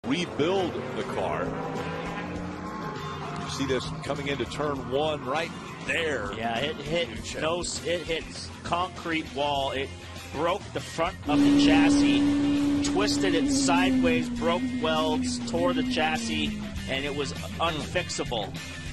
rebuild the car. You see this coming into turn one right there. Yeah, it hit concrete wall. It broke the front of the chassis, twisted it sideways, broke welds, tore the chassis, and it was unfixable.